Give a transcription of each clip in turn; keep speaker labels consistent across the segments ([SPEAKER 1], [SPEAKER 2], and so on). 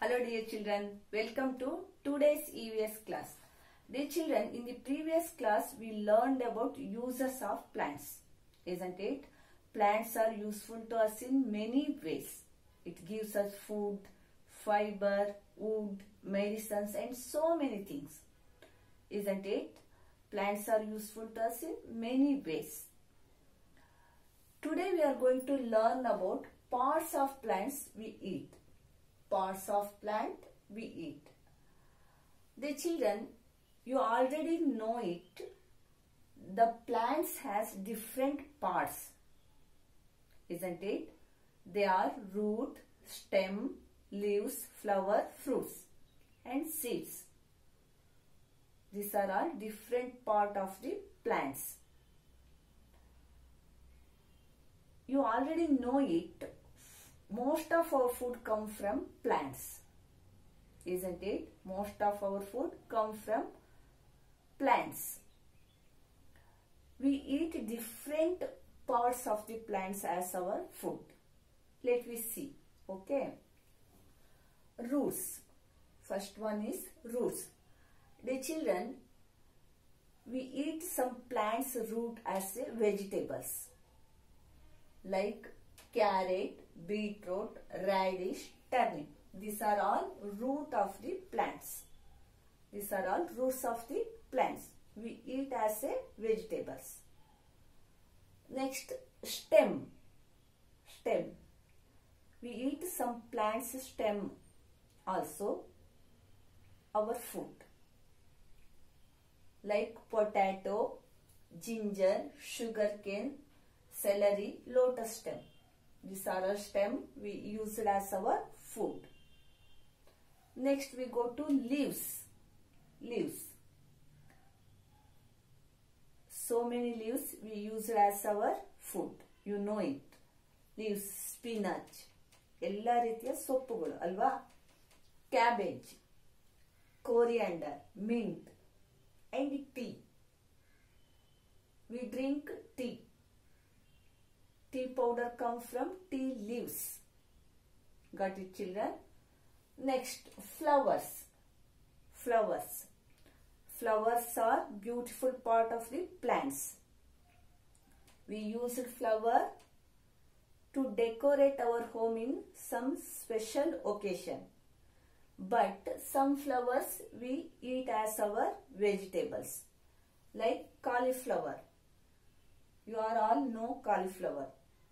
[SPEAKER 1] Hello dear children, welcome to today's EVS class. Dear children, in the previous class we learned about uses of plants, isn't it? Plants are useful to us in many ways. It gives us food, fiber, wood, medicines and so many things, isn't it? Plants are useful to us in many ways. Today we are going to learn about parts of plants we eat. Parts of plant we eat. The children, you already know it. The plants has different parts, isn't it? They are root, stem, leaves, flower, fruits and seeds. These are all different part of the plants. You already know it. Most of our food come from plants, isn't it? Most of our food come from plants. We eat different parts of the plants as our food. Let me see. Okay. Roots. First one is roots. The children, we eat some plants root as vegetables like carrot, beetroot, radish, turnip. These are all root of the plants. These are all roots of the plants. We eat as vegetables. Next, stem. Stem. We eat some plants stem also, our food. Like potato, ginger, sugarcane, celery, lotus stem. These are our stem we use it as our food. Next we go to leaves. Leaves. So many leaves we use it as our food. You know it. Leaves, spinach. ಎಲ್ಲ ರೀತಿಯ ಸೊಪ್ಪುಗಳು ಅಲ್ವಾ? Cabbage, coriander, mint and tea. We drink tea. Tea powder comes from tea leaves. Got it, children? Next, flowers. Flowers. Flowers are beautiful part of the plants. We use flower to decorate our home in some special occasion. But some flowers we eat as our vegetables. Like cauliflower. You are all know cauliflower.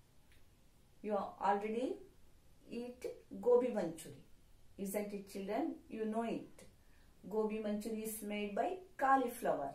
[SPEAKER 1] You already eat gobi manchuri, isn't it, children? You know it. Gobi manchuri is made by cauliflower.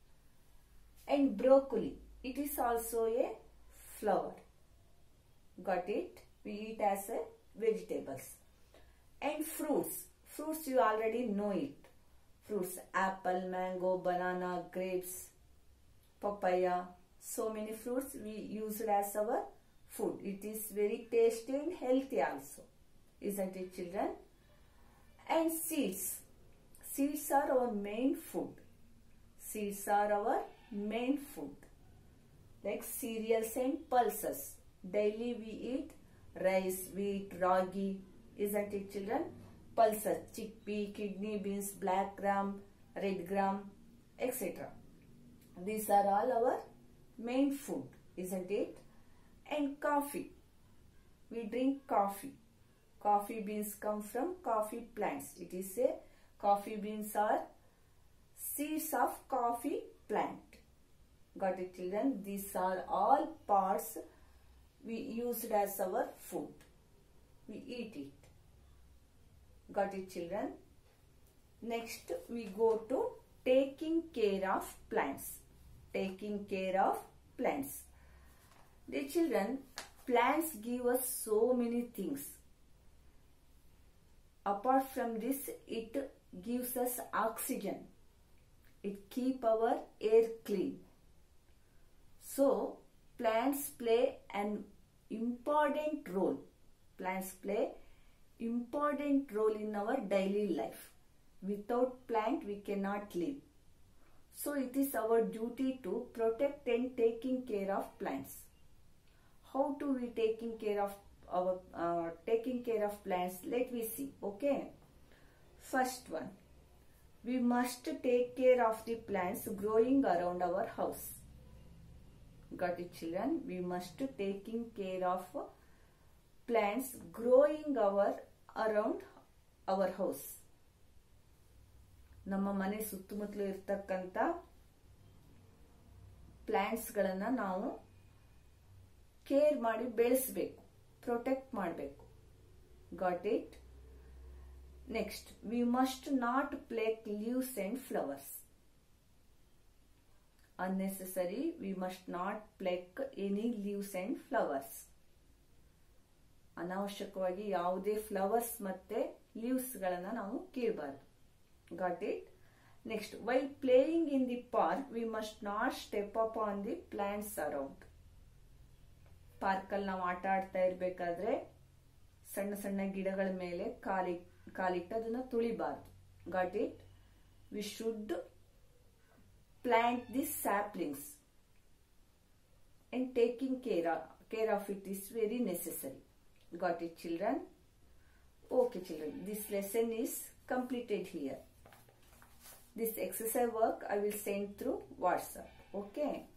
[SPEAKER 1] And broccoli, it is also a flower. Got it? We eat as vegetables. And fruits. Fruits you already know it. Fruits, apple, mango, banana, grapes, papaya. So many fruits we use it as our food. It is very tasty and healthy also, isn't it, children? And seeds. Seeds are our main food. Seeds are our main food. Like cereals and pulses. Daily we eat rice, wheat, ragi, isn't it, children? Pulses, chickpea, kidney beans, black gram, red gram, etc. These are all our main food, isn't it? And coffee. We drink coffee. Coffee beans come from coffee plants. It is coffee beans are seeds of coffee plant. Got it, children? These are all parts we use it as our food. We eat it. Got it, children? Next we go to taking care of plants. Taking care of plants. The children, plants give us so many things. Apart from this, it gives us oxygen. It keeps our air clean. So, plants play an important role. Plants play important role in our daily life. Without plant, we cannot live. So it is our duty to protect and taking care of plants. How to we taking care of plants? Let me see. Okay. First one, we must take care of the plants growing around our house. Got it, children? We must taking care of plants growing around our house. ನಮ್ಮ ಮನೆ ಸುತ್ತಮುತ್ತಲು ಇರ್ತಕ್ಕಂಥ plants ಗಳನ್ನ ನಾವು care ಮಾಡಿ ಬೆಳೆಸಬೇಕು, protect ಮಾಡಬೇಕು. Got it? Next, we must not pluck leaves and flowers. Unnecessary, we must not pluck any leaves and flowers. ಅನಾವಶ್ಯಕವಾಗಿ ಯಾವುದೇ ಫ್ಲವರ್ಸ್ ಮತ್ತೆ ಲೀವ್ಸ್ ಗಳನ್ನ ನಾವು ಕೀಳಬಾರದು. Got it? Next, while playing in the park we must not step up on the plants around. Park ಅಲ್ಲಿ ನಾವು ಆಟ ಆಡ್ತಾ ಇರ್ಬೇಕಾದ್ರೆ ಸಣ್ಣ ಸಣ್ಣ ಗಿಡಗಳ ಮೇಲೆ ಕಾಲಿಟ್ಟು ಅದನ್ನ ತುಳಿಬಾರ್ದು. Got it? We should plant the saplings and taking care of it is very necessary. Got it, children? Okay, children, this lesson is completed here. This exercise work I will send through WhatsApp. Okay.